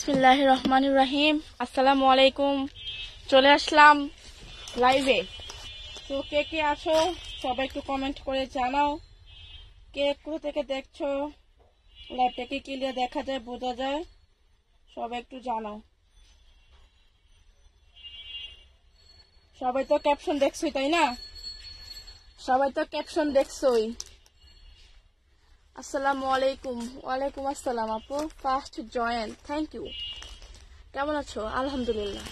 বিসমিল্লাহির রহমানির রহিম। আসসালামু আলাইকুম। চলে আসলাম লাইভে। তো কে কে আছো সবাই একটু কমেন্ট করে জানাও, কে কোথা থেকে দেখছো, লাইভটা কি ক্লিয়ার দেখা যায়, বোঝা যায়, সবাই একটু জানাও। সবাই তো ক্যাপশন দেখছোই তাই না? সবাই তো ক্যাপশন দেখছোই। আসসালামু আলাইকুম। ওয়ালাইকুম আসসালাম আপু, ফার্স্ট জয়েন, থ্যাংক ইউ। কেমন আছো? আলহামদুলিল্লাহ।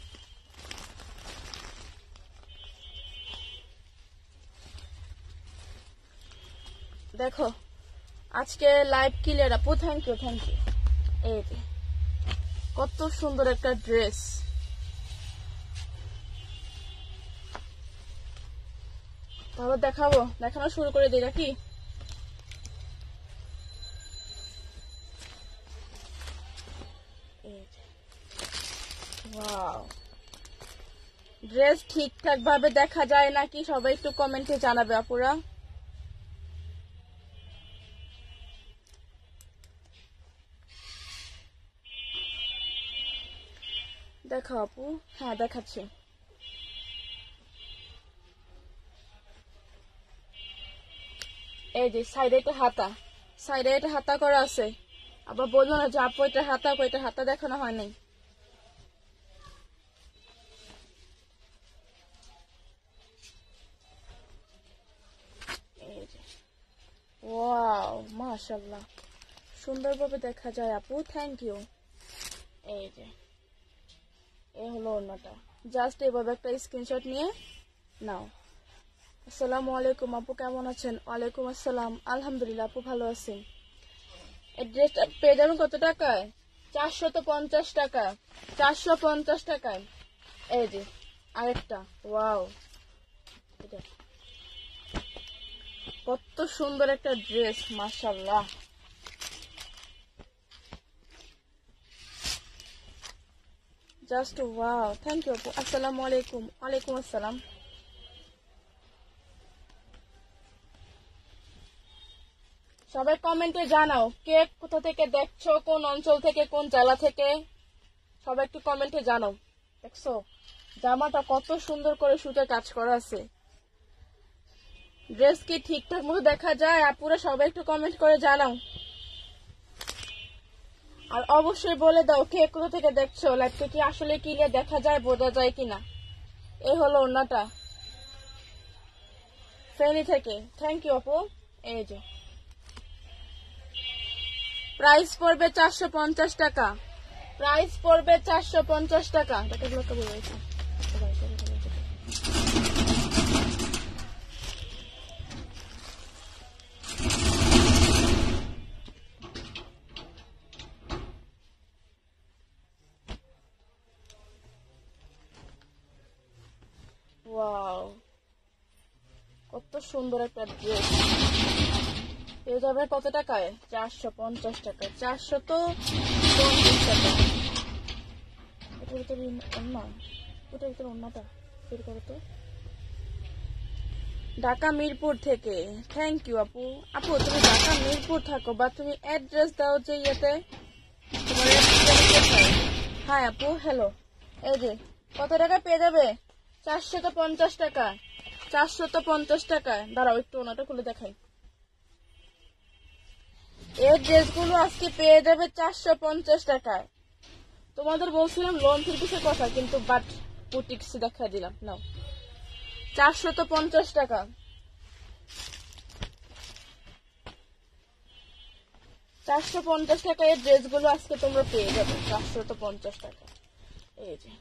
দেখো আজকে লাইভ ক্লিয়ার আপু, থ্যাংক ইউ থ্যাংক ইউ। এই যে কত সুন্দর একটা ড্রেস, তাহলে দেখানো শুরু করে দিই নাকি? ওয়াও, ড্রেস ঠিকঠাক ভাবে দেখা যায় নাকি সবাই একটু কমেন্টে জানাবে আপুরা। দেখো আপু, হ্যাঁ দেখাচ্ছি। এই যে সাইডে এটা হাতা করা আছে। আবার বললো না যে আপু এটা হাতা দেখানো হয় নাই। এই যে ওয়াও, মাশাআল্লাহ, সুন্দরভাবে দেখা যায় আপু, থ্যাংক ইউ। এই যে এই হলো ওড়নাটা, জাস্ট এভাবে একটা স্ক্রিনশট নিয়ে নাও। আসসালামু আলাইকুম আপু, কেমন আছেন? ওয়ালাইকুম আসসালাম, আলহামদুলিল্লাহ আপু, ভালো আছেন। এই ড্রেসটা পেয়ে যাবেন কত টাকায়? 450 টাকা, 450 টাকায়। এই যে আরেকটা, ওয়াও, এটা কত সুন্দর একটা ড্রেস, মাশাআল্লাহ। জাস্ট ওয়াও, থ্যাংক ইউ আপু। আসসালামু আলাইকুম। ওয়ালাইকুম আসসালাম। সবাই কমেন্টে জানাও কে কোথা থেকে দেখছো, কোন অঞ্চল থেকে, কোন জেলা থেকে, সবাই একটু কমেন্টে জানাও। দেখছো জামাটা কত সুন্দর করে সুতে কাজ করা আছে। ড্রেস কি ঠিকঠাক মতো দেখা যায় আপুরা? সবাই একটু কমেন্ট করে জানাও। আর অবশ্যই বলে দাও কে কোথা থেকে দেখছো, লাইভটা কি আসলে ক্লিয়ার দেখা যায়, বোঝা যায় কিনা। এই হলো ওড়নাটা, ফেনী থেকে, থ্যাংক ইউ আপু। এই যে প্রাইস পড়বে 450 টাকা, প্রাইস পড়বে 450 টাকা। ওয়াও, কত সুন্দর একটা ড্রেস। পেয়ে যাবে কত টাকায়? 450 টাকা, 450 টাকা। এটার ভিতরে ওড়না, ওটার ভিতরে ওড়নাটা বের করো তো। ঢাকা মিরপুর থেকে, থ্যাংক ইউ আপু। আপু তুমি ঢাকা মিরপুর থাকো, বা তুমি অ্যাড্রেস দাও যে ইয়েতে, তোমার হ্যাঁ আপু, হ্যালো। এই যে কত টাকা পেয়ে যাবে? 450 টাকা, 450 টাকায়। দাঁড়াও একটু ওনাটা খুলে দেখাই। এই ড্রেসগুলো আজকে পেয়ে যাবে 450 টাকায়। তোমাদের বলছিলাম লোন ফিরপিসের কথা, কিন্তু বাট বুটিক্স দেখা দিলাম। নাও 450 টাকা, 450 টাকা এই ড্রেসগুলো আজকে তোমরা পেয়ে যাবে 450 টাকা। এই যে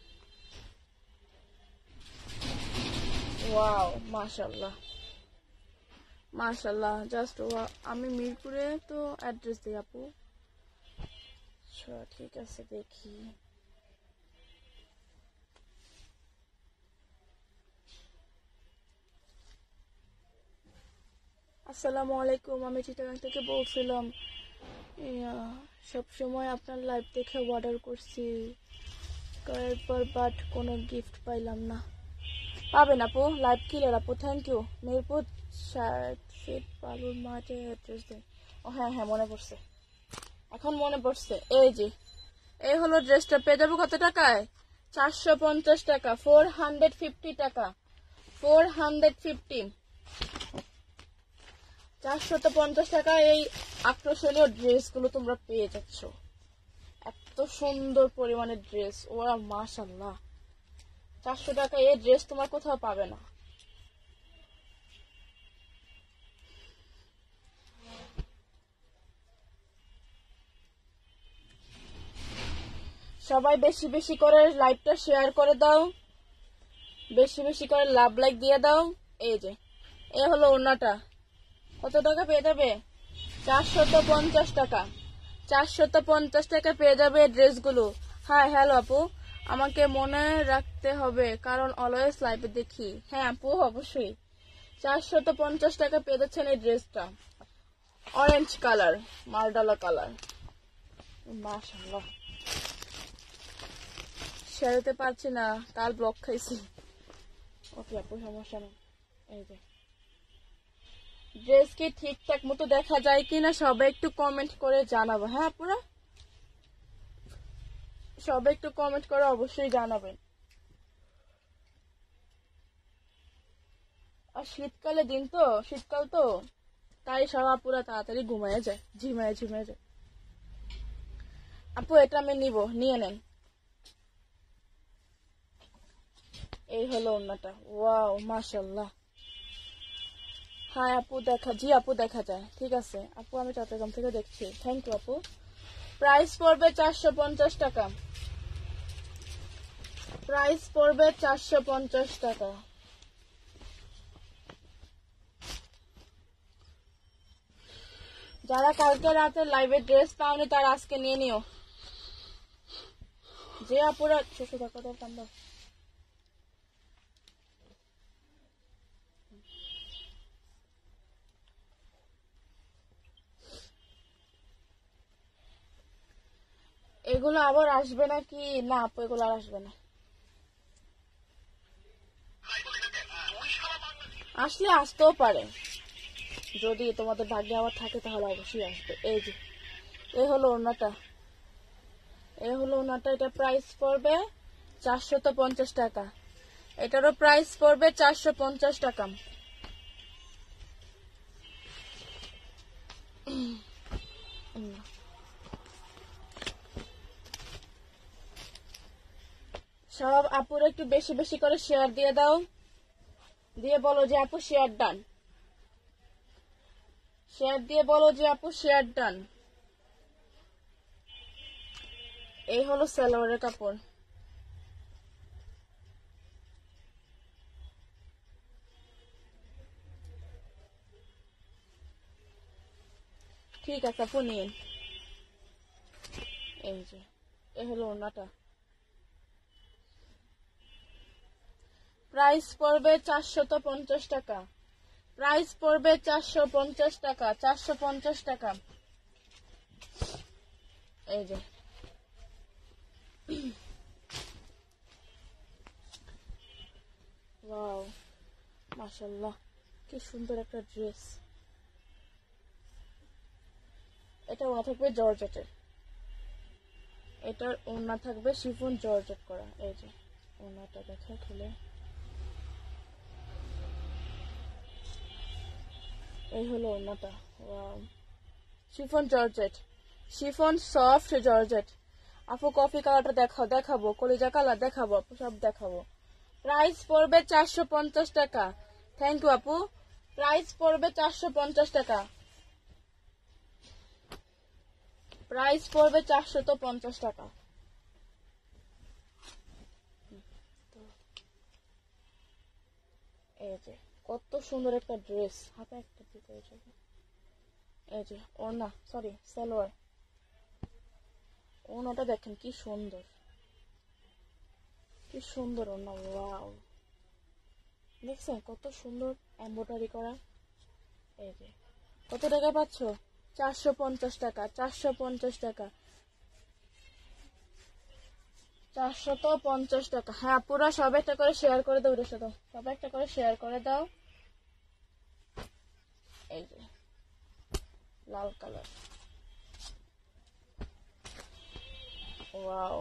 ওয়াও, মাশাআল্লাহ মাশাআল্লাহ, জাস্ট ওয়াও। আমি মিরপুরে তো অ্যাড্রেস দিই আপু। আচ্ছা ঠিক আছে, দেখি। আসসালামু আলাইকুম, আমি চিটাগাং থেকে বলছিলাম। সব সময় আপনার লাইভ দেখে অর্ডার করছি কয়েকবার, বাট কোনো গিফট পাইলাম না। পাবেন আপু, লাইভ ক্লিয়ার আপু, থ্যাংক ইউ। মিরপুর 60 ফিট বালুর মাঠে অ্যাড্রেস দেন। ও হ্যাঁ হ্যাঁ, মনে পড়ছে, এখন মনে পড়ছে। এই যে এই হলো ড্রেসটা, পেয়ে যাবো কত টাকায়? 450 টাকা, 450 টাকা, 450, 450 টাকা এই আকর্ষণীয় ড্রেসগুলো তোমরা পেয়ে যাচ্ছ। এত সুন্দর পরিমাণের ড্রেস, ওরা মাশাআল্লাহ। 400 টাকা এই ড্রেস তোমার কোথাও পাবে না। সবাই বেশি বেশি করে লাইভটা শেয়ার করে দাও, বেশি বেশি করে লাভ লাইক দিয়ে দাও। এই যে এ হলো ওড়নাটা, কত টাকা পেয়ে যাবে? 450 টাকা, 450 টাকা পেয়ে যাবে ড্রেসগুলো। হ্যাঁ হ্যালো আপু, আমাকে মনে রাখতে হবে কারণ অলওয়েজ লাইভে দেখি। হ্যাঁ আপু অবশ্যই। 450 টাকা পেয়ে যাচ্ছেন এই ড্রেসটা, অরেঞ্জ কালার, মারডালা কালার। মাশাআল্লাহ, শেয়ার দিতে পারছি না, কাল ব্লক খাইছি। ওকে আপু সমস্যা নেই। এই যে ড্রেস কি ঠিকঠাক মতো দেখা যায় কিনা সবাই একটু কমেন্ট করে জানাবো। হ্যাঁ আপুরা সবাই একটু কমেন্ট করে অবশ্যই জানাবেন। আর শীতকালে দিন তো, শীতকাল তো, তাই সব আপুরা তাড়াতাড়ি ঘুমায় যায়, ঝিমায় ঝিমায় যায়। আপু এটা আমি নিব, নিয়ে নেন। এই হলো ওড়নাটা, ওয়াও মাশাআল্লাহ। হ্যাঁ আপু দেখা, জি আপু দেখা যায়, ঠিক আছে আপু, আমি চট্টগ্রাম থেকে দেখছি, থ্যাংক ইউ আপু। প্রাইস পড়বে 450 টাকা, প্রাইস পড়বে 450 টাকা। যারা কালকে রাতে লাইভে ড্রেস পাওনি তারা আজকে নিয়ে নিও। যে আপুরা ছোট টাকা তো কান্দা, এগুলো আবার আসবে নাকি? না আপু এগুলো আর আসবে না, আসলে আসতেও পারে, যদি তোমাদের ভাগ্যে আবার থাকে তাহলে অবশ্যই আসবে। এই যে এ হলো ওড়নাটা, এ হলো ওড়নাটা, এটা প্রাইস পড়বে 450 টাকা, এটারও প্রাইস পড়বে 450 টাকা। সব আপুরা একটু বেশি বেশি করে শেয়ার দিয়ে দাও, দিয়ে বলো যে আপু শেয়ার ডান, শেয়ার দিয়ে বলো যে আপু শেয়ার ডান। এই হলো সালোয়ারের কাপড়, ঠিক আছে আপু নিন। এই যে এ হলো ওড়নাটা, প্রাইস পড়বে 450 টাকা, প্রাইস পড়বে 450 টাকা, 450 টাকা। এই যে ওয়াও মাশাআল্লাহ, কি সুন্দর একটা ড্রেস। এটা ওনা থাকবে জর্জেটের, এটার ওনা থাকবে শিফন জর্জেট করা। এই যে ওনাটা দেখে খুলে, এই হলো ওনাটা, wow chiffon georgette, chiffon soft georgette. আপু কফি কালারটা দেখাও, দেখাবো কলিজা কালার দেখাবো আপু, সব দেখাবো। প্রাইস পড়বে 450 টাকা, থ্যাংক ইউ আপু। প্রাইস পড়বে 450 টাকা, প্রাইস পড়বে 450 টাকা। এই যে কত সুন্দর একটা ড্রেস, হাতে একটা দিতে যাবে। এই যে ওড়না, সরি সালোয়ার, ওড়নাটা দেখেন কি সুন্দর, কি সুন্দর ওড়না, ওয়াও দেখছেন কত সুন্দর এমব্রয়ডারি করা। এই যে কত টাকা পাচ্ছ? 450 টাকা, 450 টাকা, 450 টাকা। হ্যাঁ পুরা সব একটা করে শেয়ার করে দাও, এটার সাথে সব একটা করে শেয়ার করে দাও। এই যে লাল কালার, ওয়াও,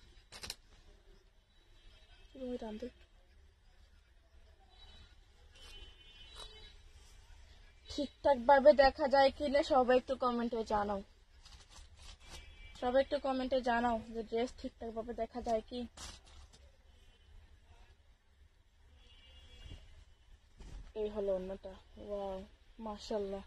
ঠিকঠাক ভাবে দেখা যায় কিনা সবাই একটু কমেন্টে জানাও। সবাই একটু কমেন্টে জানাও যে ড্রেস ঠিকঠাক ভাবে দেখা যায় কি। এই হলো অন্যটা। ওয়াও, মাশাআল্লাহ।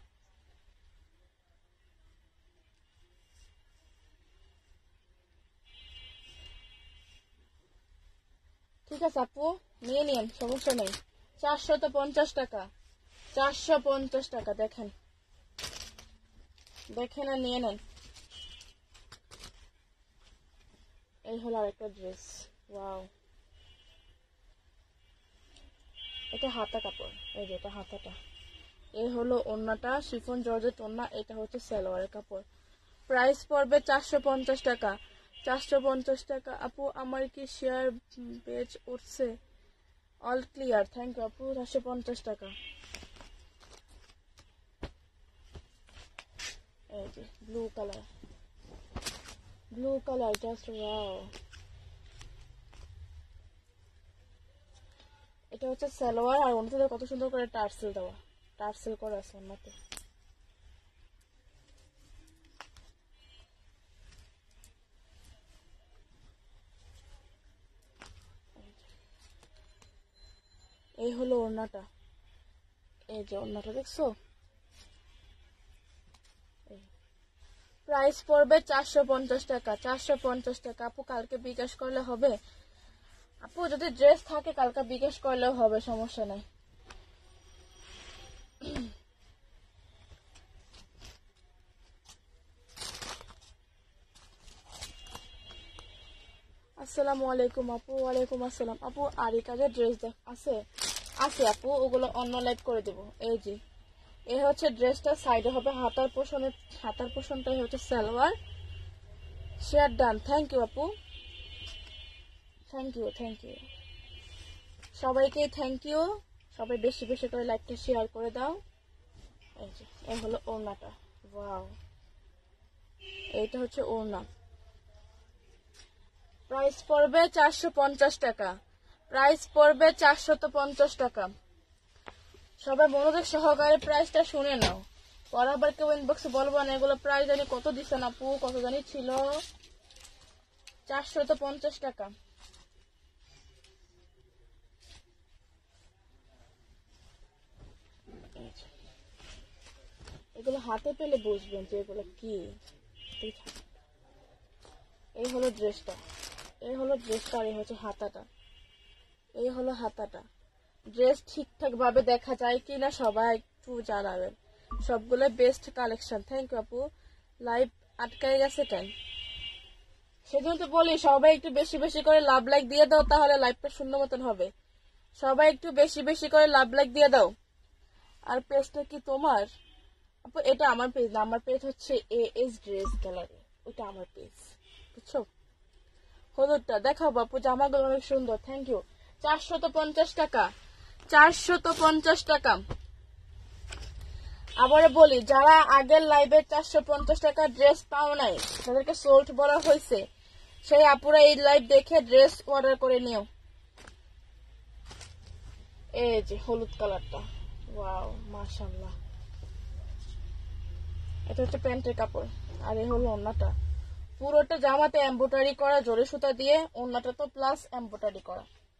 ঠিক আছে আপু, নিয়ে নিন, সমস্যা নেই। 450 টাকা, 450 টাকা। দেখেন দেখেন আর নিয়ে নেন। এই হলো আরেকটা ড্রেস। ওয়াও, এটা হাতা কাপড়, এই যে এটা হাতাটা। এই হলো ওন্নাটা, শিফন জর্জেট ওন্না। এটা হচ্ছে সালোয়ারের কাপড়। প্রাইস পড়বে 450 টাকা, 450 টাকা। আপু আমার কি শেয়ার পেজ উঠছে? অল ক্লিয়ার, থ্যাংক ইউ আপু। 450 টাকা। এই যে blue colour, blue colour, just wow. এটা হচ্ছে সালোয়ার, আর ওন্নাতে কত সুন্দর করে টার্সেল দেওয়া, টার্সেল করা আছে ওন্নাতে। এই হলো ওড়নাটা, এই যে ওড়নাটা দেখছো। প্রাইস পড়বে 450 টাকা, 450 টাকা। আপু কালকে বিকাশ করলে হবে? আপু যদি ড্রেস থাকে কালকে বিকাশ করলেও হবে, সমস্যা নাই। আসসালামু আলাইকুম আপু। ওয়ালাইকুম আসসালাম আপু। আরি কাজের ড্রেস আছে? আছে আপু, ওগুলো অন্য লাইভ করে দেবো। এই যে এই হচ্ছে ড্রেসটা, সাইডে হবে হাতার পোষণের, হাতার পোষণটাই হচ্ছে salwar. Share done, thank you আপু, থ্যাংক ইউ, থ্যাংক ইউ সবাইকে, থ্যাংক ইউ। সবাই বেশি বেশি করে লাইভটা শেয়ার করে দাও। এই যে এই হলো ওড়নাটা। ওয়াও, এইটা হচ্ছে ওড়না। প্রাইস পড়বে 450 টাকা, প্রাইস পড়বে 450 টাকা। সবাই মনোযোগ সহকারে প্রাইসটা শুনে নাও, পরে আবার কেউ ইনবক্সে বলবো না এগুলো প্রাইস জানি কত দিচ্ছেন আপু, কত জানি ছিল। 450 টাকা। এগুলো হাতে পেলে বুঝবেন যে এগুলো কি। এই হলো ড্রেসটা, এই হলো ড্রেসটা, আর এই হচ্ছে হাতাটা। এই হলো হাতাটা। ড্রেস ঠিকঠাক ভাবে দেখা যায় কিনা সবাই একটু জানাবেন। সবগুলো বেস্ট কালেকশন, থ্যাংক ইউ আপু। লাইভ আটকায় গেছে কেন? সেজন্য তো বলি সবাই একটু বেশি বেশি করে লাভ লাইক দিয়ে দাও, তাহলে লাইভটা সুন্দর মতন হবে। সবাই একটু বেশি বেশি করে লাভ লাইক দিয়ে দাও। আর পেজটা কি তোমার? আপু এটা আমার পেজ না, আমার পেজ হচ্ছে এএস ড্রেস গ্যালারি, ওটা আমার পেজ, বুঝছো। হলুদটা দেখাও বাপু, জামাগুলো অনেক সুন্দর, থ্যাংক ইউ। 450 টাকা, 450 টাকা। আবার বলি, যারা আগের লাইভে 450 টাকা ড্রেস পাও নাই, তাদেরকে সোল্ড বলা হয়েছে, সেই আপুরা এই লাইভ দেখে ড্রেস অর্ডার করে নিও। এই যে হলুদ কালারটা, ওয়াও মাশাআল্লাহ। এটা হচ্ছে প্যান্টের কাপড়, আর এই হলো ওড়নাটা। পুরোটা জামাতে এমব্রয়ডারি করা, জরি সুতা দিয়ে। ওড়নাটা তো প্লাস এমব্রয়ডারি করা,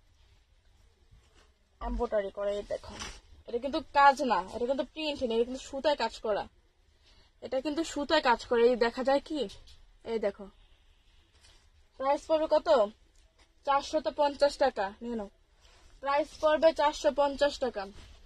এমব্রয়ডারি করা। এই দেখো, এটা কিন্তু কাজ না, এটা কিন্তু প্রিন্ট নেই, এটা কিন্তু সুতায় কাজ করা, এটা কিন্তু সুতায় কাজ করে। এই দেখা যায় কি, এই দেখো। প্রাইস পড়বে কত? 450 টাকা। নিয়ে নাও, প্রাইস পড়বে 450 টাকা।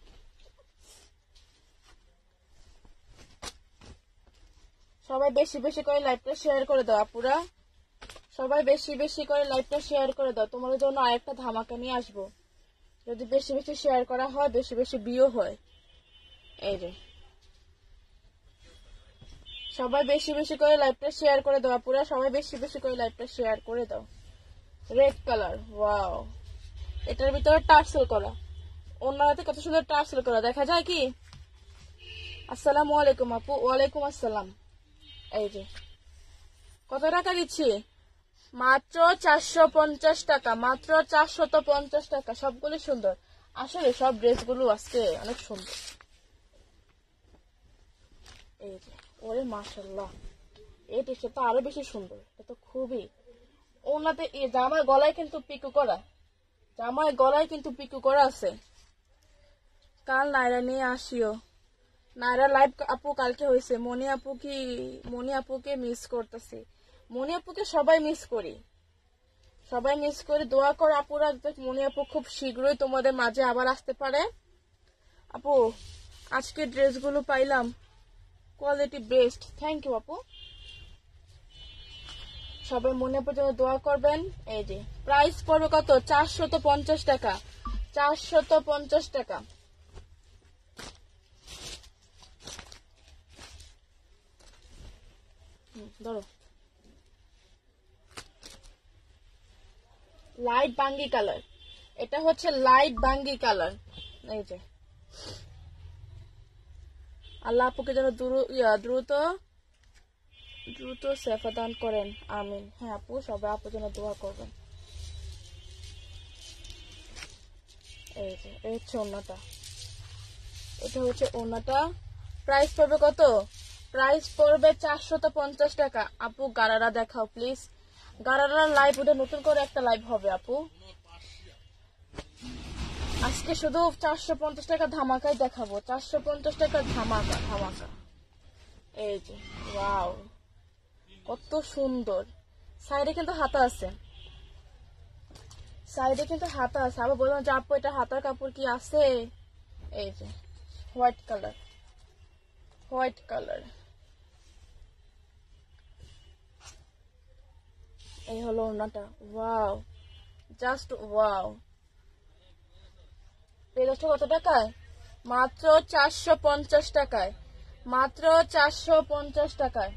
সবাই বেশি বেশি করে লাইভটা শেয়ার করে দাও আপুরা, সবাই বেশি বেশি করে লাইভটা শেয়ার করে দাও। তোমাদের জন্য আরেকটা ধামাকা নিয়ে আসবো, যদি বেশি বেশি শেয়ার করা হয়, বেশি বেশি ভিউ হয়। এই যে সবাই বেশি বেশি করে লাইভটা শেয়ার করে দাও আপুরা, সবাই বেশি বেশি করে লাইভটা শেয়ার করে দাও। Red colour, wow. এটার ভিতরে টার্সেল করা, ওনাতে কত সুন্দর টার্সেল করা, দেখা যায় কি। আসসালামু আলাইকুম আপু। ওয়ালাইকুম আসসালাম। এই যে কত টাকা দিচ্ছি? মাত্র 450 টাকা, মাত্র 450 টাকা। সবগুলো সুন্দর, আসলে সব ড্রেসগুলো আজকে অনেক সুন্দর। এই যে, ওরে মাশাআল্লাহ, এই ড্রেসটা তো আরো বেশি সুন্দর। এটা তো খুবই, ওনাতে জামার গলায় কিন্তু পিকু করা, জামার গলায় কিন্তু পিকু করা আছে। কাল নাইরা নিয়ে আসিও। নাইরা লাইভ আপু কালকে হয়েছে। মনি আপুকে মিস করতেছি। মনি আপুকে সবাই মিস করি, সবাই মিস করি। দোয়া কর আপুরা, মনি আপু খুব শীঘ্রই তোমাদের মাঝে আবার আসতে পারে। আপু আজকে ড্রেসগুলো পাইলাম, কোয়ালিটি বেস্ট। থ্যাংক ইউ আপু। সবাই মনি আপুর জন্য দোয়া করবেন। এই যে প্রাইস পড়বে কত? 450 টাকা, 450 টাকা। ধরো, লাইট বাঙ্গি কালার, এটা হচ্ছে লাইট বাঙ্গি কালার। এই যে, আল্লাহ আপুকে যেন দ্রুত দ্রুত সেফা দান করেন, আমিন। হ্যাঁ আপু, সবাই আপুর জন্য দোয়া করবেন। এই যে, এই হচ্ছে ওড়নাটা, এটা হচ্ছে ওড়নাটা। প্রাইস পড়বে কত? প্রাইস পড়বে 450 টাকা। আপু গারারা দেখাও প্লিজ, গারারার লাইভ, ওটা নতুন করে একটা লাইভ হবে আপু। আজকে শুধু 450 টাকা ধামাকাই দেখাবো, 450 টাকা ধামাকা ধামাকা। এই যে, ওয়াও, কত সুন্দর। সাইডে কিন্তু হাতা আছে, সাইডে কিন্তু হাতা আছে। আবার বললাম যে আপু এটা হাতার কাপড় কি আছে? এই যে, হোয়াইট কালার, হোয়াইট কালার। এই হলো ওড়নাটা, ওয়াও, জাস্ট ওয়াও। পেরেছো কত টাকায়? মাত্র 450 টাকায়, মাত্র 450 টাকায়।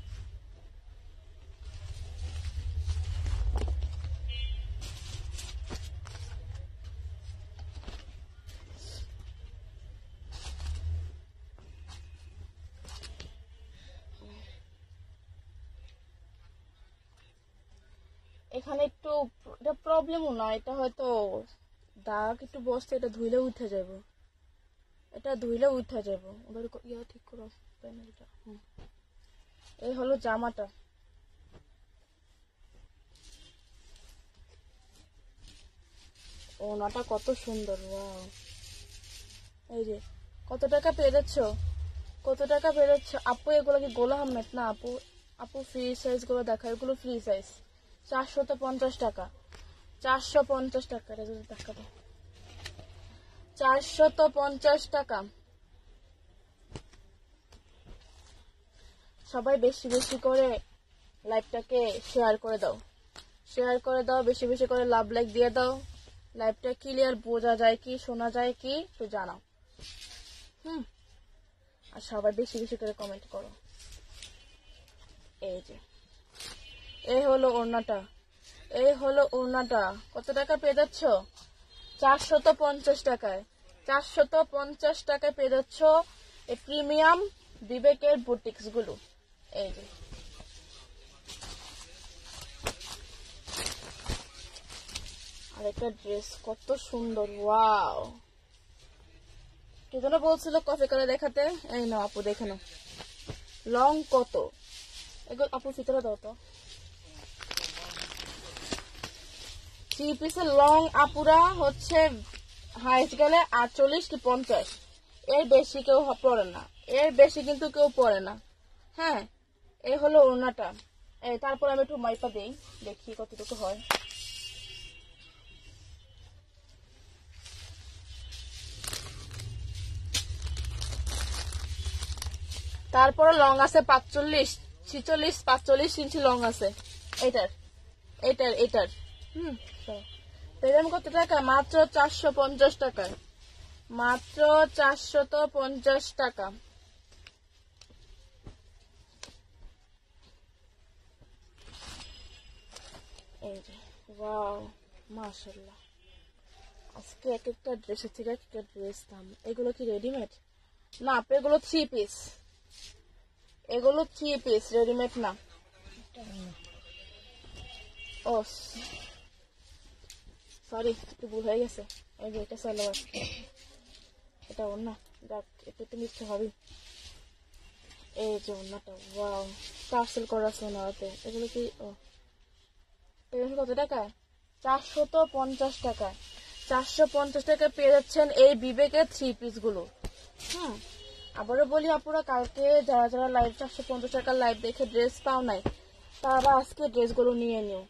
এখানে একটু এটা প্রবলেমও না, এটা হয়তো দাগ একটু বসতে, এটা ধুইলে উঠে যাবো, এটা ধুইলে উঠে যাবো। ওদের ইয়া ঠিক করো প্যানেলটা। এই হলো জামাটা, ওনাটা কত সুন্দর, ওয়াও। এই যে, কত টাকা পেয়ে যাচ্ছ? কত টাকা পেয়ে যাচ্ছ আপু? এগুলো কি গোলা আহমেদ না আপু? আপু ফ্রি সাইজ গুলো দেখা, এগুলো ফ্রি সাইজ। 450 টাকা, 450 টাকা। এটা যদি দেখা দাও, 450 টাকা। সবাই বেশি বেশি করে লাইভটাকে শেয়ার করে দাও, শেয়ার করে দাও, বেশি বেশি করে লাভ লাইক দিয়ে দাও। লাইভটা ক্লিয়ার বোঝা যায় কি, শোনা যায় কি, তো জানাও। আর সবাই বেশি বেশি করে কমেন্ট করো। এই যে, এই হলো ওড়নাটা, এই হলো ওড়নাটা। কত টাকা পেয়ে যাচ্ছ? 450 টাকায়, 450 টাকায় পেয়ে যাচ্ছ এই প্রিমিয়াম বিবেকের বুটিক্স গুলো। এই যে, আরেকটা ড্রেস কত সুন্দর, ওয়াও। কে যেন বলছিল কফি কালার দেখাতে, এই নাও আপু দেখে নাও, লং কত। এগুলো আপু ভিতরে দাও তো। 3 পিসের লং আপুরা হচ্ছে হাইস্ট গেলে 48 কি 50, এর বেশি কেউ পরে না, এর বেশি কিন্তু কেউ পরে না। হ্যাঁ, এই হলো ওড়নাটা। তারপর আমি একটু মাইপা দিই, দেখি কতটুকু হয়। তারপরে লং আছে 45, 46, 45 ইঞ্চি লং আছে এটার, এটার এটার। পেলাম কত টাকা? মাত্র 450 টাকায়, মাত্র 450 টাকা। এই যে, ওয়াও, মাশাআল্লাহ। আজকে এক একটা ড্রেসের থেকে এক একটা ড্রেস দাম। এগুলো কি রেডিমেড? না আপু, এগুলো 3 পিস, এগুলো 3 পিস, রেডিমেড না। ও সরি, একটু ভুল হয়ে গেছে। এই যে এটা সালোয়ার, এটা ওড়না। দেখ একটু তো মিথ্যে হবেই। এই যে ওড়নাটা, ওয়াও, পার্সেল করা আছে ওনারাতে। এগুলো কি কত টাকায়? 450 টাকা। 450 টাকা পেয়ে যাচ্ছেন এই বিবেকের 3 পিস গুলো। আবারও বলি আপুরা, কালকে যারা যারা লাইভ 450 টাকার লাইভ দেখে ড্রেস পাও নাই, তারা আজকে ড্রেসগুলো নিয়ে নিও।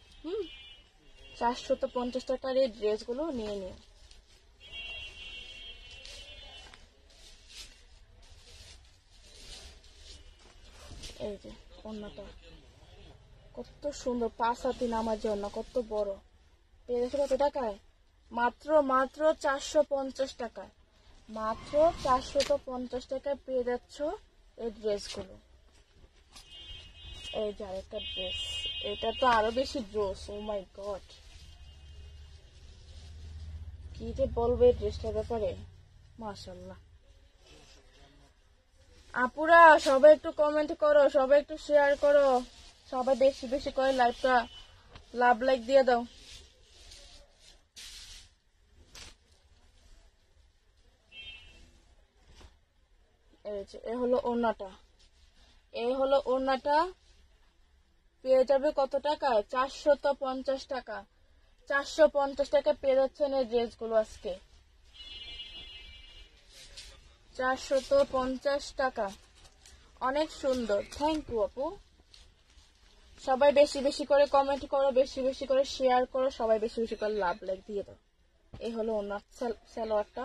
450 টাকার এই ড্রেসগুলো নিয়ে নিও। এই যে ওড়নাটা কত সুন্দর, 5 হাতি নামার জন্য, কত বড়। পেয়ে যাচ্ছে কত টাকায়? মাত্র 450 টাকায়। মাত্র 450 টাকায় পেয়ে যাচ্ছ এই ড্রেসগুলো। এই যে আরেকটা ড্রেস, এটা তো আরো বেশি ড্রেস। ও মাই গড, কি যে বলবে ড্রেসটার ব্যাপারে। মাশাআল্লাহ। আপুরা সবাই একটু কমেন্ট করো, সবাই একটু শেয়ার করো, সবাই বেশি বেশি করে লাইভটা লাভ লাইক দিয়ে দাও। এই যে এ হলো ওড়নাটা, এই হলো ওড়নাটা। পেয়ে যাবে কত টাকায়? 450 টাকা। 450 টাকা পেয়ে যাচ্ছেন এই ড্রেসগুলো আজকে। 450 টাকা, অনেক সুন্দর। থ্যাংক ইউ আপু। সবাই বেশি বেশি করে কমেন্ট করো, বেশি বেশি করে শেয়ার করো, সবাই বেশি বেশি করে লাভ লাইক দিয়ে দাও। এই হলো ওনার সালোয়ারটা।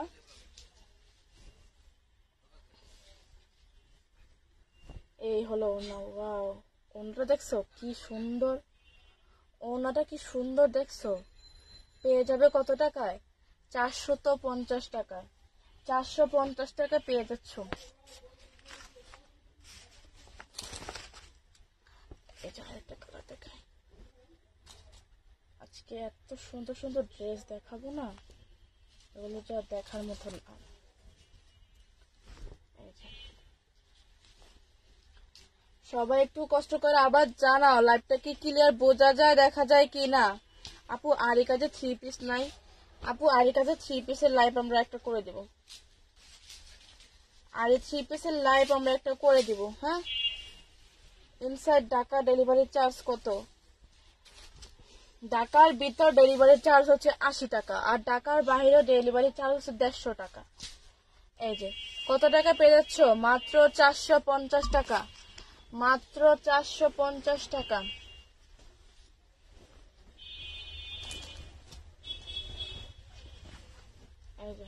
এই হলো ওনা। ওয়াও, ওনাটা দেখছো কি সুন্দর, ওনাটা কি সুন্দর দেখছো। পেয়ে যাবে কত টাকায়? 450 টাকায়। 450 টাকা পেয়ে যাচ্ছ। এটা আরেকটা কালার দেখাই। আজকে এত সুন্দর সুন্দর ড্রেস দেখাবো না, এগুলো যা দেখার মতো না। সবাই একটু কষ্ট করে আবার জানাও, লাইভটা কি ক্লিয়ার বোঝা যায়, দেখা যায় কি না। আপু আরি কাজে 3 পিস নাই? আপু আরি কাজে 3 পিসের লাইভ আমরা একটা করে দেব। আরি 3 পিসের লাইভ আমরা একটা করে দিব। হ্যাঁ, ইনসাইড ঢাকা ডেলিভারি চার্জ কত? ঢাকার ভিতর ডেলিভারি চার্জ হচ্ছে 80 টাকা, আর ঢাকার বাইরে ডেলিভারি চার্জ হচ্ছে 150 টাকা। এই যে কত টাকা পেয়ে যাচ্ছ? মাত্র 450 টাকা। মাত্র 450 টাকা। এই যে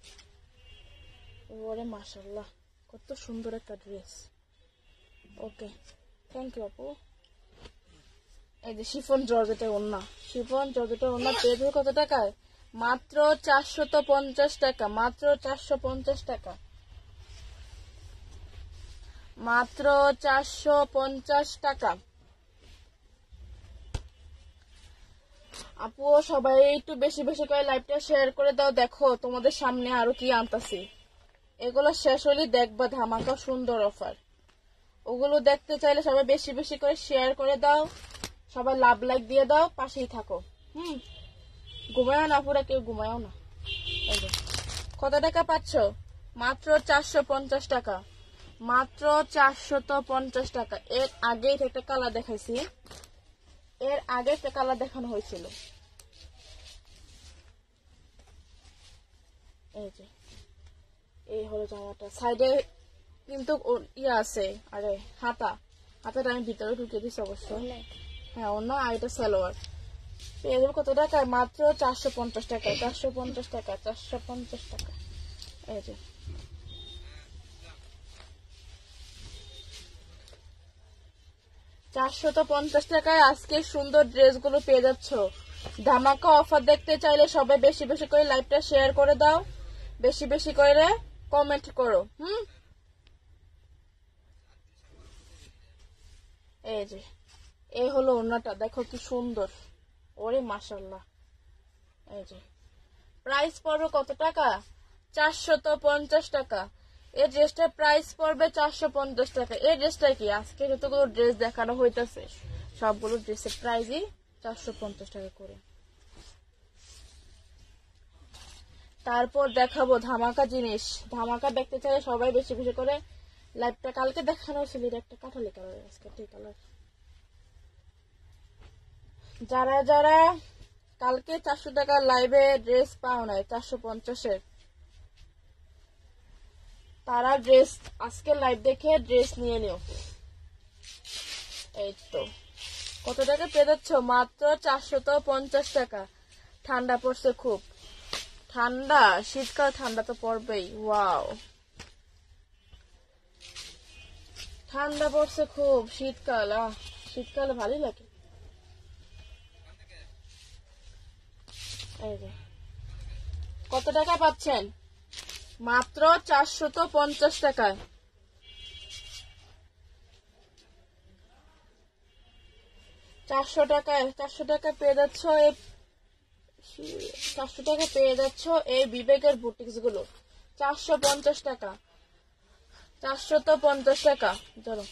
ওরে মাশাআল্লাহ, কত সুন্দর একটা ড্রেস। ওকে, থ্যাংক ইউ আপু। এই যে শিফন জর্জেটের ওড়না, শিফন জর্জেটের ওড়না পেয়ে যাবে কত টাকায়? মাত্র 450 টাকা। মাত্র 450 টাকা। মাত্র 450 টাকা। আপু সবাই একটু বেশি বেশি করে লাইভটা শেয়ার করে দাও। দেখো তোমাদের সামনে আরো কি আনতাছি, এগুলো শেষ হলে দেখবা ধামাকা সুন্দর অফার। ওগুলো দেখতে চাইলে সবাই বেশি বেশি করে শেয়ার করে দাও, সবাই লাভ লাইক দিয়ে দাও, পাশেই থাকো। ঘুমায়ও না পুরা, কেউ ঘুমায়ও না। কত টাকা পাচ্ছ? মাত্র 450 টাকা। মাত্র 450 টাকা। এর আগে একটা কালার দেখাইছি, এর আগে একটা কালার দেখানো হয়েছিল। এই যে এই হলো জামাটা, সাইডে কিন্তু ইয়ে আছে, আরে হাতাটা আমি ভিতরে ঢুকিয়ে দিচ্ছি অবশ্য। হ্যাঁ অন্য, আর এটা সালোয়ার। পেয়ে যাবে কত টাকায়? মাত্র 450 টাকা। 450 টাকা। 450 টাকা। এই যে 450 টাকায় আজকে সুন্দর ড্রেসগুলো পেয়ে যাচ্ছ। ধামাকা অফার দেখতে চাইলে সবাই বেশি বেশি করে লাইভটা শেয়ার করে দাও, বেশি বেশি করে কমেন্ট করো। এই যে এই হলো ওড়নাটা, দেখো কি সুন্দর। ওরে মাশাআল্লাহ। এই যে প্রাইস পড়বে কত টাকা? 450 টাকা। এই ড্রেসটার প্রাইস পড়বে 450 টাকা। এই ড্রেসটা কি, আজকে যতগুলো ড্রেস দেখানো হইতেছে সবগুলো ড্রেসের প্রাইসই 450 টাকা করে। তারপর দেখাবো ধামাকা জিনিস। ধামাকা দেখতে চাইলে সবাই বেশি বেশি করে লাইভটা, কালকে দেখানো ছিল একটা কাঠালি কালার, আজকে এই কালার। যারা যারা কালকে 400 টাকার লাইভে ড্রেস পাও নাই 450-এর, তারা ড্রেস আজকে লাইভ দেখে ড্রেস নিয়ে নিও। এই তো কত টাকা পেয়ে যাচ্ছ? মাত্র 450 টাকা। ঠান্ডা পড়ছে খুব, ঠান্ডা, শীতকাল ঠান্ডা তো পড়বেই। ওয়াও, ঠান্ডা পড়ছে খুব, শীতকাল, শীতকালে ভালোই লাগে। এই যে কত টাকা পাচ্ছেন? মাত্র 450 টাকায়। 400 টাকা পেয়ে যাচ্ছ 400 টাকা পেয়ে যাচ্ছ এই বিবেকের বুটিক্স গুলো। 450 টাকা, 450 টাকা। ধরো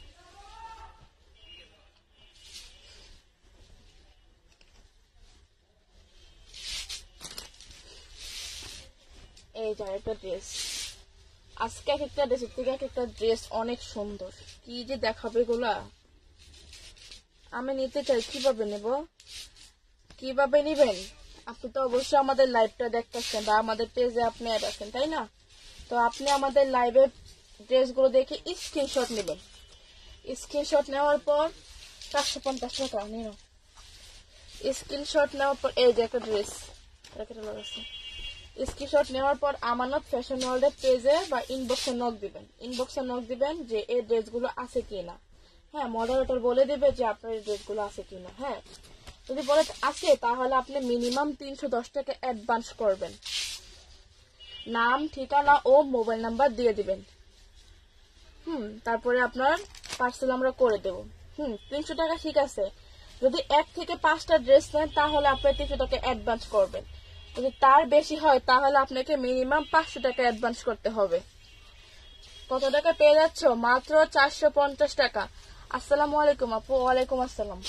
এই যে একটা ড্রেস, আজকে এক একটা ড্রেসের থেকে এক একটা ড্রেস অনেক সুন্দর। কি যে দেখাবে এগুলা, আমি নিতে চাই। কিভাবে নেব, কিভাবে নিবেন? আপনি তো অবশ্যই আমাদের লাইভটা দেখতেছেন বা আমাদের পেজে আপনি অ্যাড আছেন, তাই না? তো আপনি আমাদের লাইভে ড্রেসগুলো দেখে স্ক্রিনশট নেবেন। স্ক্রিনশট নেওয়ার পর 450 টাকা নিন। স্ক্রিনশট নেওয়ার পর এই যে একটা ড্রেস, স্ক্রিনশট নেওয়ার পর আমানত ফ্যাশন ওয়ার্ল্ডের পেজে বা ইনবক্সে নক দিবেন। ইনবক্সে নক দিবেন যে এই ড্রেসগুলো আছে কিনা। হ্যাঁ, মডারেটর বলে দিবে যে আপনার এই ড্রেসগুলো আছে কিনা। হ্যাঁ, যদি বলে আছে তাহলে আপনি মিনিমাম 310 টাকা অ্যাডভান্স করবেন। নাম, ঠিকানা ও মোবাইল নাম্বার দিয়ে দিবেন। তারপরে আপনার পার্সেল আমরা করে দেব। 300 টাকা ঠিক আছে। যদি 1 থেকে 5টা ড্রেস নেন তাহলে আপনি 300 টাকা অ্যাডভান্স করবেন। যদি তার বেশি হয় তাহলে আপনাকে মিনিমাম 500 টাকা অ্যাডভান্স করতে হবে। কত টাকা পেয়ে যাচ্ছ? মাত্র 450 টাকা। আসসালামু আলাইকুম আপু। ওয়ালাইকুম আসসালাম।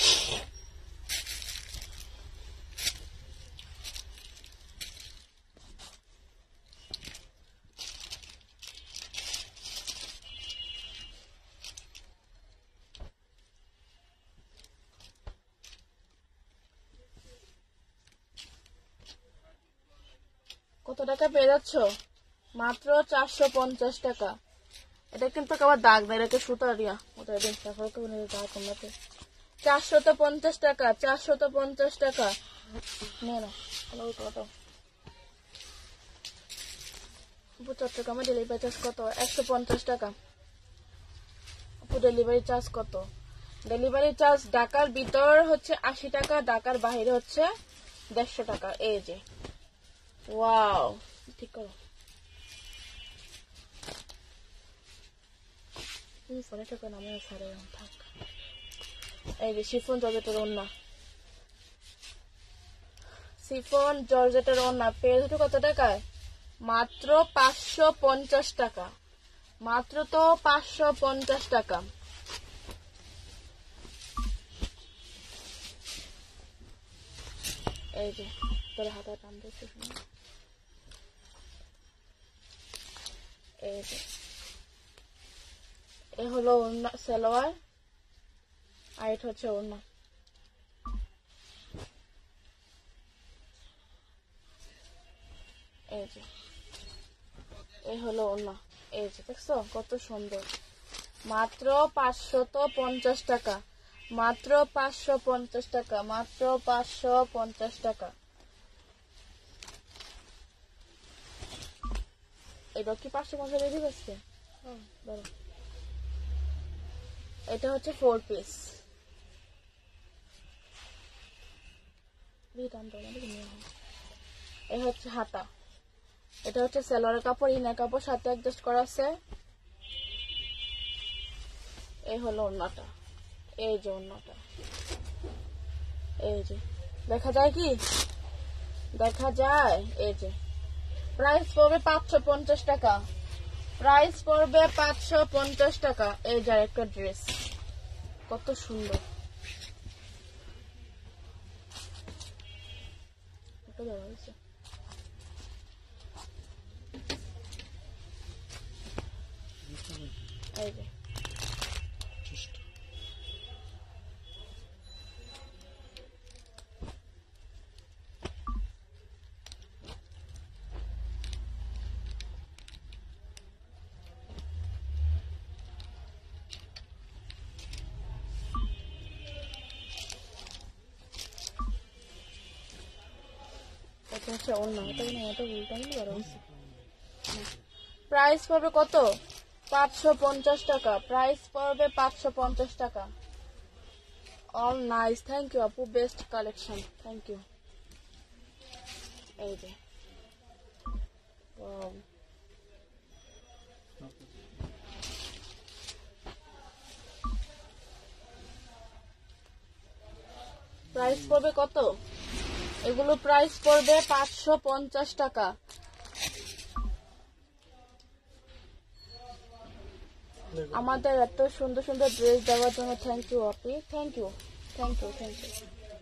কত টাকা পেয়ে যাচ্ছ? মাত্র 450 টাকা। এটা কিন্তু আবার দাগ নেই, এটা সুতা দিয়া ওটা দিন। 450 টাকা, 450 টাকা। চট্টগ্রামে ডেলিভারি চার্জ কত? 150 টাকা। ডেলিভারি চার্জ কত? ডেলিভারি চার্জ ঢাকার ভিতর হচ্ছে 80 টাকা, ঢাকার বাইরে হচ্ছে 150 টাকা। এই যে ওয়াও, ঠিক করো। ফোনে টাকা নামে সারে থাক। এই যে শিফন জর্জেটের ওড়না, শিফন জর্জেটের ওড়না পেয়ে দুটো কত টাকায়? মাত্র 550 টাকা। মাত্র তো 550 টাকা। এই যে তোর হাতা টান দিচ্ছে। এই যে এ হলো ওড়না, সালোয়ার, আর এটা হচ্ছে ওড়না। এই যে এ হলো ওড়না। এই যে দেখছো কত সুন্দর। মাত্র 550 টাকা। মাত্র 550 টাকা। মাত্র 550 টাকা। এটা কি 550 রেডি করছে? এটা হচ্ছে 4 পিস। এ হচ্ছে হাতা। এটা হচ্ছে সালোয়ারের কাপড়, ইনার কাপড় সাথে অ্যাডজাস্ট করা আছে। এই হলো ওড়নাটা। এই যে ওড়নাটা, এই যে দেখা যায় কি? দেখা যায়। এই যে প্রাইস পড়বে 550 টাকা। প্রাইস পড়বে 550 টাকা। এই যে একটা ড্রেস, কত সুন্দর। একটা ধরা হয়েছে। এই যে এটা হচ্ছে অন্য, এটা কিন্তু এটা উল্টাই ধরা হয়েছে। প্রাইস পড়বে কত? 550 টাকা। প্রাইস পড়বে 550 টাকা। অল নাইস, থ্যাংক ইউ আপু, বেস্ট কালেকশন, থ্যাংক ইউ। এই যে ওয়াও, প্রাইস পড়বে কত? এগুলো প্রাইস পড়বে 550 টাকা। আমাদের এত সুন্দর সুন্দর ড্রেস দেওয়ার জন্য থ্যাংক ইউ আপি, thank you, thank you, thank you.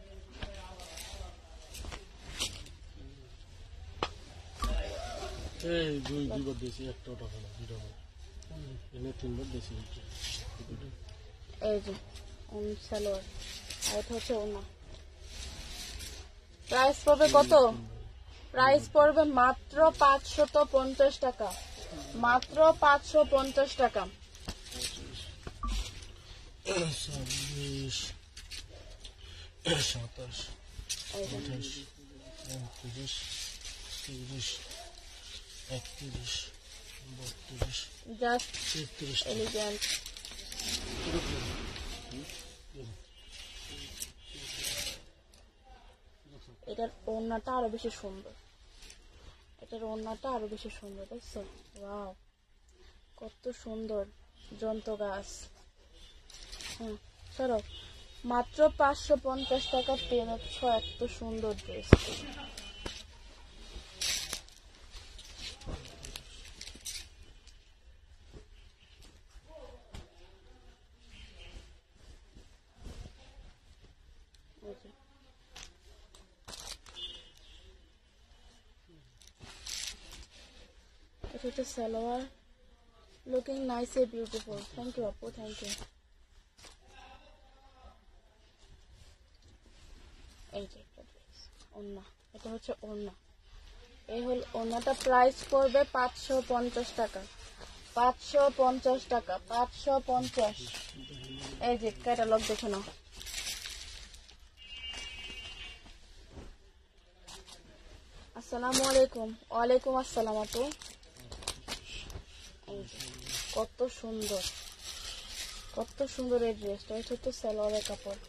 এই দুইবার দিয়েছি, একটা টাকা না, দুইটা এনে 3বার দিয়েছি। এই যে সালোয়ার, আর এটা হচ্ছে ওনা। প্রাইস পড়বে কত? প্রাইস পড়বে মাত্র 550 টাকা, মাত্র 550 টাকা। 26, 27, 28, 29, 30, 31, 32, জাস্ট 33 এলিগেন্ট। এটার ওড়নাটা আরো বেশি সুন্দর, এটার ওড়নাটা আরো বেশি সুন্দর, দেখছো? ওয়াও, কত সুন্দর জন্ত গাছ। সরো, মাত্র 550 টাকা পেয়ে যাচ্ছ এত সুন্দর ড্রেস। এটা হচ্ছে salwar, looking nice a beautiful, thank you আপু, থ্যাংক ইউ। এই যে একটা ড্রেস, ওড়না, এটা হচ্ছে ওড়না। এই হল ওড়নাটা, প্রাইস পড়বে 550 টাকা, 550 টাকা, 550। এই যে ক্যাটালগ দেখে নাও। আসসালামু আলাইকুম। ওয়ালাইকুম আসসালাম আপু। এই যে, কত সুন্দর, কত সুন্দর এই ড্রেসটা। এটা হচ্ছে সালোয়ারের কাপড়।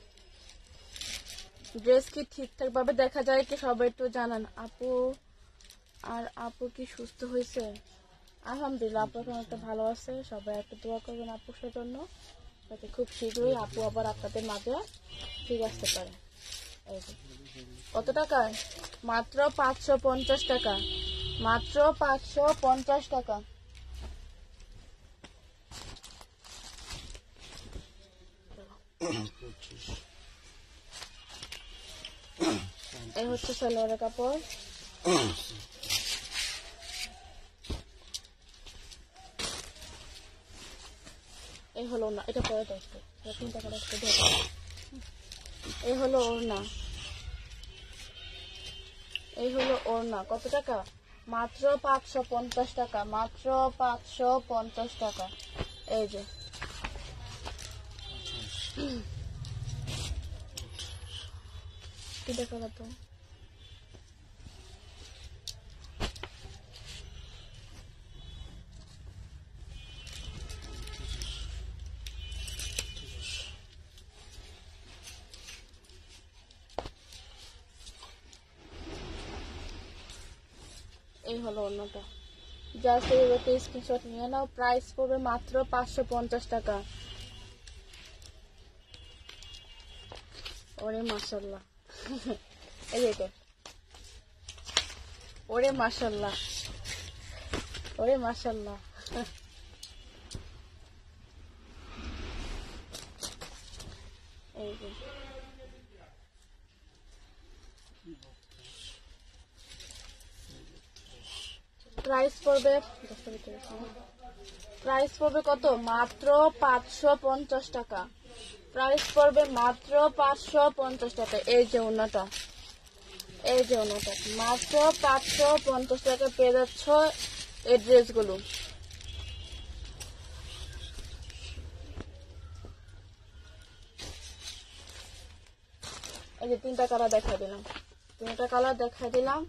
ড্রেস কি ঠিকঠাক ভাবে দেখা যায় কি সবাই একটু জানান আপু। আর আপু কি সুস্থ হয়েছে? আলহামদুলিল্লাহ, আপু এখন একটা ভালো আছে। সবাই একটু দোয়া করবেন আপুর জন্য, যাতে খুব শীঘ্রই আপু আবার আপনাদের মাঝে ঠিক আসতে পারে। এই যে কত টাকায়? মাত্র 550 টাকা, মাত্র 550 টাকা। এই হচ্ছে সালোয়ারের কাপড়। এই হলো না, এটা পরে দেখতে, এই হলো ওড়না, এই হলো ওড়না। কত টাকা? মাত্র 550 টাকা, মাত্র 550 টাকা। এই যে কি দেখা তো, এই হলো অন্যটা। জাস্ট এইভাবে স্ক্রিনশট নিয়ে নাও। প্রাইস পড়বে মাত্র 550 টাকা। ওরে মাশাল্লাহ, এই যে, ওরে মাশাল্লাহ, ওরে মাশাল্লাহ। এই যে প্রাইস পড়বে প্রাইস পড়বে কত? মাত্র 550 টাকা। প্রাইস পড়বে মাত্র 550 টাকা। এই যে ওড়নাটা, এই যে ওড়নাটা মাত্র 550 টাকা পেয়ে যাচ্ছ এই ড্রেসগুলো। এই যে 3টা কালার দেখা দিলাম, 3টা কালার দেখা দিলাম।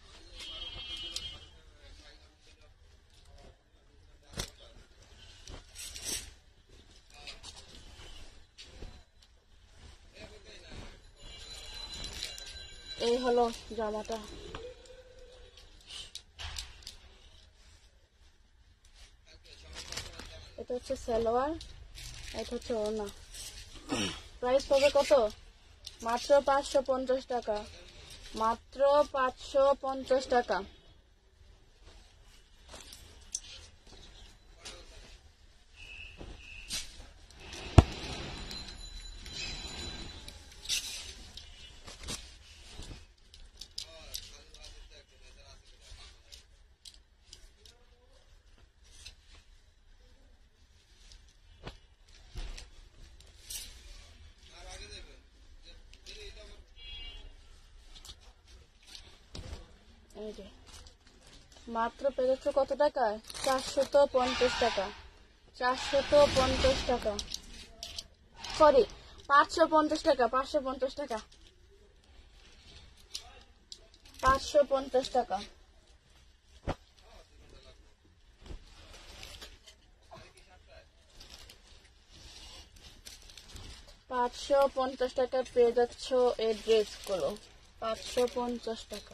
এই হলো জামাটা। এটা হচ্ছে সালোয়ার, এটা হচ্ছে ওড়না। প্রাইস পাবে কত? মাত্র 550 টাকা, মাত্র 550 টাকা। এই যে মাত্র পেয়েছ কত টাকায়? 450 টাকা, 450 টাকা, সরি 550 টাকা, 550 টাকা, 550 টাকা। 550 টাকা পেয়ে যাচ্ছ এই ড্রেসগুলো, 550 টাকা।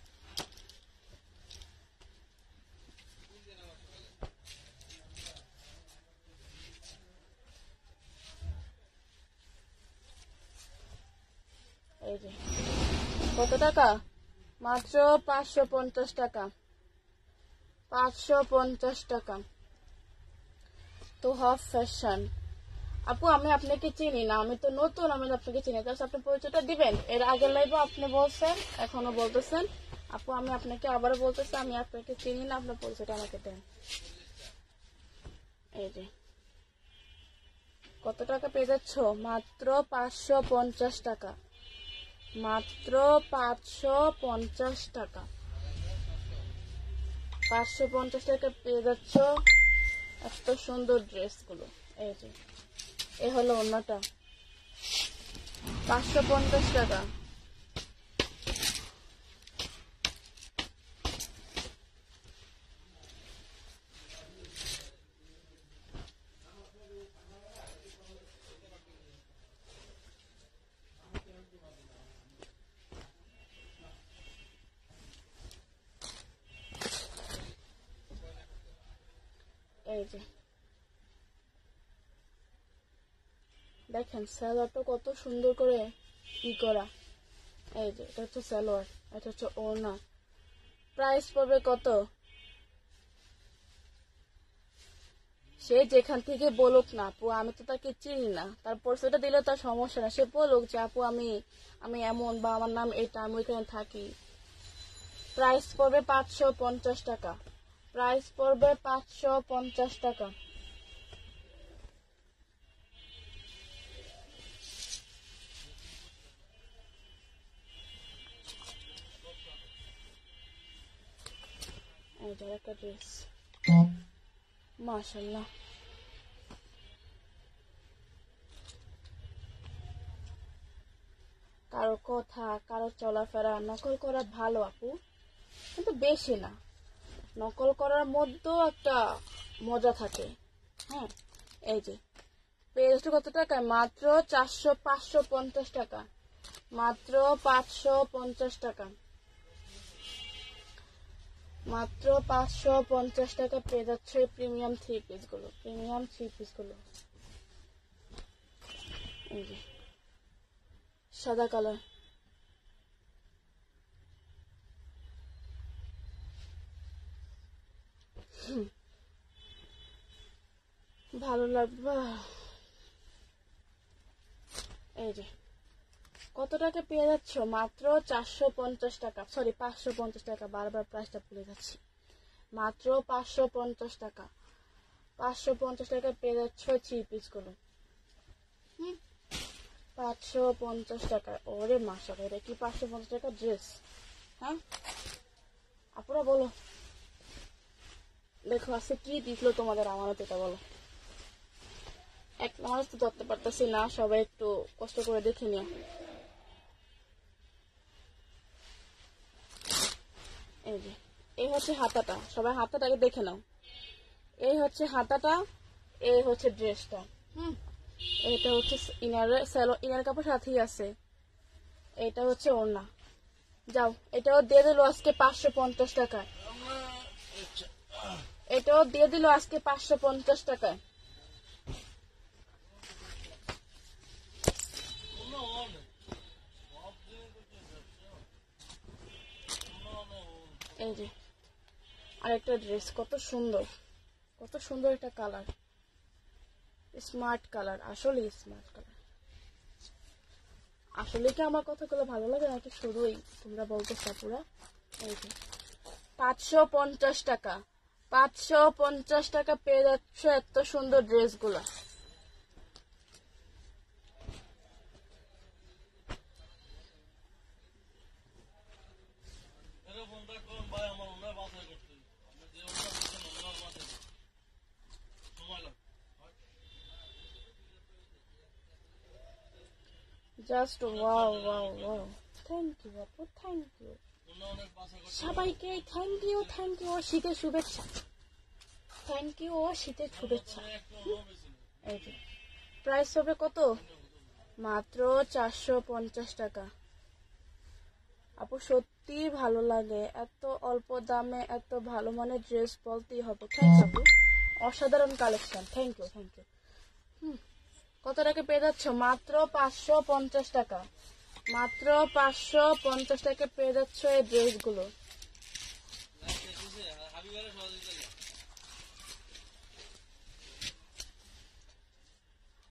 এই যে কত টাকা? মাত্র 550 টাকা, 550 টাকা। তো হাফ ফ্যাশন। আপু আমি আপনাকে চিনি না, আমি তো নতুন, আমি আপনাকে চিনি। তাহলে আপনি পরিচয়টা দিবেন। এর আগের লাইভে আপনি বলছেন, এখনো বলতেছেন। আপু আমি আপনাকে আবারও বলতেছি, আমি আপনাকে চিনি না, আপনার পরিচয়টা আমাকে দেন। এই যে কত টাকা পেয়ে যাচ্ছ? মাত্র 550 টাকা, মাত্র 550 টাকা, 550 টাকা পেয়ে যাচ্ছ এত সুন্দর ড্রেসগুলো। এই যে এ হলো অন্যটা, 550 টাকা। এই যে দেখেন সালোয়ারটা কত সুন্দর করে করা। এই যে এটা হচ্ছে সালোয়ার, এটা হচ্ছে ওড়না। প্রাইস পড়বে কত? সে যেখান থেকে বলুক না আপু, আমি তো তাকে চিনি না, তারপর সেটা দিলে তার সমস্যা না। সে বলুক যে আপু আমি আমি এমন, বা আমার নাম এটা, আমি ওইখানে থাকি। প্রাইস পড়বে 550 টাকা, প্রাইস পড়বে 550 টাকা। এই যে একটা ড্রেস, মাশাআল্লাহ। কারো কথা, কারো চলাফেরা নকল করা ভালো আপু, কিন্তু বেশি না। নকল করার মধ্যেও একটা মজা থাকে। হ্যাঁ, এই যে পেজটা কত টাকা? মাত্র 550 টাকা, মাত্র 550 টাকা, মাত্র 550 টাকা পেয়ে যাচ্ছে প্রিমিয়াম 3 পিস গুলো, প্রিমিয়াম 3 পিস গুলো। এই যে সাদা কালার, ভালো লাগবে। এই যে কত টাকা পেয়ে যাচ্ছ? মাত্র 450 টাকা, সরি 550 টাকা, বারবার প্রাইসটা ভুলে যাচ্ছি। মাত্র 550 টাকা। 550 টাকা পেয়ে যাচ্ছ থ্রি পিস গুলো। 550 টাকা। ওরে মাশাআল্লাহ, এটা কি 550 টাকা ড্রেস? হ্যাঁ আপুরা বলো, দেখো আজকে কি দিছিল তোমাদের আমানত, এটা বলো। এক মানুষ তো ধরতে পারতেছি না, সবাই একটু কষ্ট করে দেখে নিও। এই যে এই হচ্ছে হাতাটা, সবাই হাতাটাকে দেখে নাও। এই হচ্ছে হাতাটা, এই হচ্ছে ড্রেসটা। এটা হচ্ছে ইনার কাপড় সাথেই আছে। এটা হচ্ছে ওড়না। যাও, এটাও দিয়ে দিল আজকে 550 টাকায়। এটাও দিয়ে দিল আজকে 550 টাকায়। এই যে আরেকটা ড্রেস, কত সুন্দর, কত সুন্দর একটা কালার, স্মার্ট কালার, আসলে স্মার্ট কালার। আসলে কি আমার কথাগুলো ভালো লাগে নাকি শুধুই তোমরা বলতেছ পুরা? এই যে 550 টাকা, 550 টাকা পেয়ে যাচ্ছ এত সুন্দর ড্রেস গুলা। Just wow wow wow, thank you আপু, থ্যাংক ইউ সবাইকে, থ্যাংক ইউ, থ্যাংক ইউ, শীতের শুভেচ্ছা, থ্যাংক ইউ ও শীতের শুভেচ্ছা। এই যে প্রাইস হবে কত? মাত্র 450 টাকা। আপু সত্যি ভালো লাগে, এত অল্প দামে এত ভালো মানের ড্রেস বলতেই হবে। থ্যাংক আপু, অসাধারণ collection, thank you, thank you. কত টাকা পেয়ে যাচ্ছ? মাত্র 550 টাকা। মাত্র 550 টাকা পেয়ে যাচ্ছ এই ড্রেসগুলো।